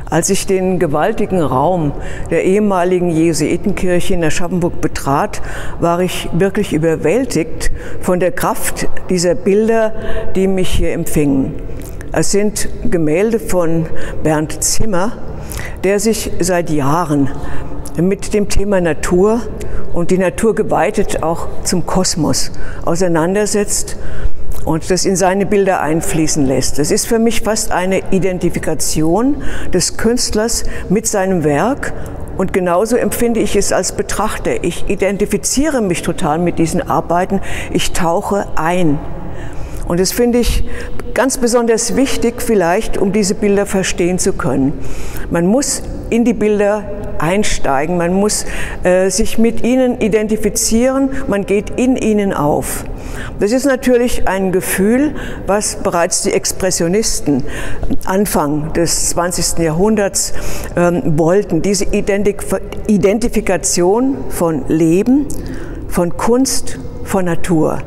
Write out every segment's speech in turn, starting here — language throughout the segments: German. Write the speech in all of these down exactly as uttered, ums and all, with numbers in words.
Als ich den gewaltigen Raum der ehemaligen Jesuitenkirche in Aschaffenburg betrat, war ich wirklich überwältigt von der Kraft dieser Bilder, die mich hier empfingen. Es sind Gemälde von Bernd Zimmer, der sich seit Jahren mit dem Thema Natur und die Natur geweitet auch zum Kosmos auseinandersetzt und das in seine Bilder einfließen lässt. Das ist für mich fast eine Identifikation des Künstlers mit seinem Werk und genauso empfinde ich es als Betrachter. Ich identifiziere mich total mit diesen Arbeiten, ich tauche ein. Und das finde ich ganz besonders wichtig vielleicht, um diese Bilder verstehen zu können. Man muss in die Bilder einsteigen, man muss äh, sich mit ihnen identifizieren, man geht in ihnen auf. Das ist natürlich ein Gefühl, was bereits die Expressionisten Anfang des zwanzigsten Jahrhunderts ähm, wollten, diese Identif Identifikation von Leben, von Kunst, von Natur.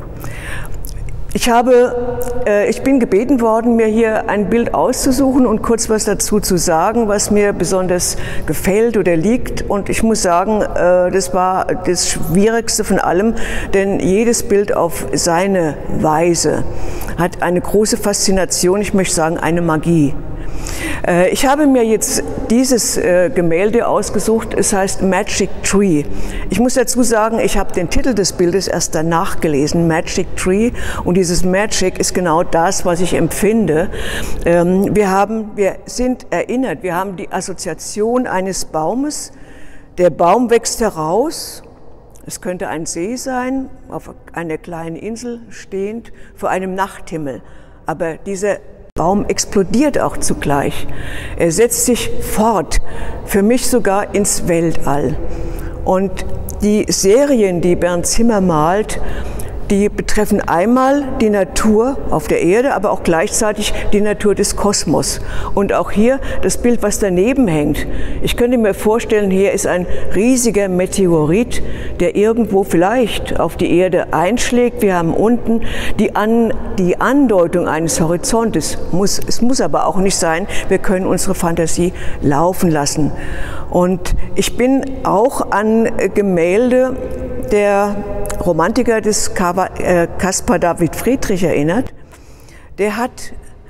Ich, habe, äh, ich bin gebeten worden, mir hier ein Bild auszusuchen und kurz was dazu zu sagen, was mir besonders gefällt oder liegt. Und ich muss sagen, äh, das war das Schwierigste von allem, denn jedes Bild auf seine Weise hat eine große Faszination, ich möchte sagen, eine Magie. Äh, ich habe mir jetzt dieses äh, Gemälde ausgesucht, es heißt Magic Tree. Ich muss dazu sagen, ich habe den Titel des Bildes erst danach gelesen, Magic Tree, und dieses Magic ist genau das, was ich empfinde. Ähm, wir haben, wir sind erinnert, wir haben die Assoziation eines Baumes, der Baum wächst heraus, es könnte ein See sein, auf einer kleinen Insel stehend, vor einem Nachthimmel, aber dieser Baum explodiert auch zugleich. Er setzt sich fort, für mich sogar ins Weltall. Und die Serien, die Bernd Zimmer malt, die betreffen einmal die Natur auf der Erde, aber auch gleichzeitig die Natur des Kosmos. Und auch hier das Bild, was daneben hängt. Ich könnte mir vorstellen, hier ist ein riesiger Meteorit, der irgendwo vielleicht auf die Erde einschlägt. Wir haben unten die, An die Andeutung eines Horizontes. Muss, es muss aber auch nicht sein. Wir können unsere Fantasie laufen lassen. Und ich bin auch an Gemälde der Romantiker des Caspar David Friedrich erinnert. Der hat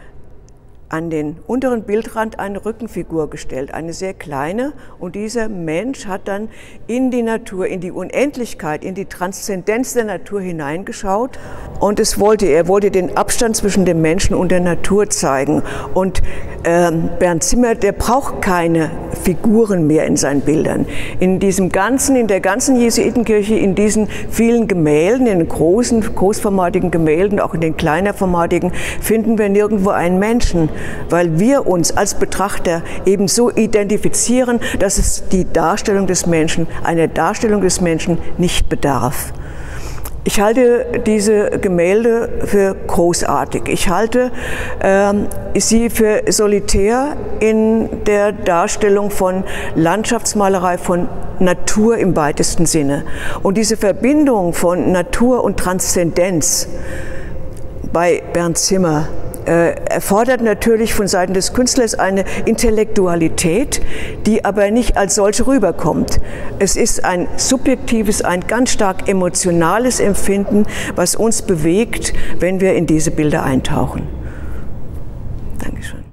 an den unteren Bildrand eine Rückenfigur gestellt, eine sehr kleine, und dieser Mensch hat dann in die Natur, in die Unendlichkeit, in die Transzendenz der Natur hineingeschaut und es wollte, er wollte den Abstand zwischen dem Menschen und der Natur zeigen. Und ähm, Bernd Zimmer, der braucht keine Figuren mehr in seinen Bildern. In diesem ganzen, in der ganzen Jesuitenkirche, in diesen vielen Gemälden, in den großen, großformatigen Gemälden, auch in den kleinerformatigen, finden wir nirgendwo einen Menschen, weil wir uns als Betrachter eben so identifizieren, dass es die Darstellung des Menschen, eine Darstellung des Menschen nicht bedarf. Ich halte diese Gemälde für großartig. Ich halte ähm, sie für solitär in der Darstellung von Landschaftsmalerei, von Natur im weitesten Sinne. Und diese Verbindung von Natur und Transzendenz bei Bernd Zimmer erfordert natürlich von Seiten des Künstlers eine Intellektualität, die aber nicht als solche rüberkommt. Es ist ein subjektives, ein ganz stark emotionales Empfinden, was uns bewegt, wenn wir in diese Bilder eintauchen. Dankeschön.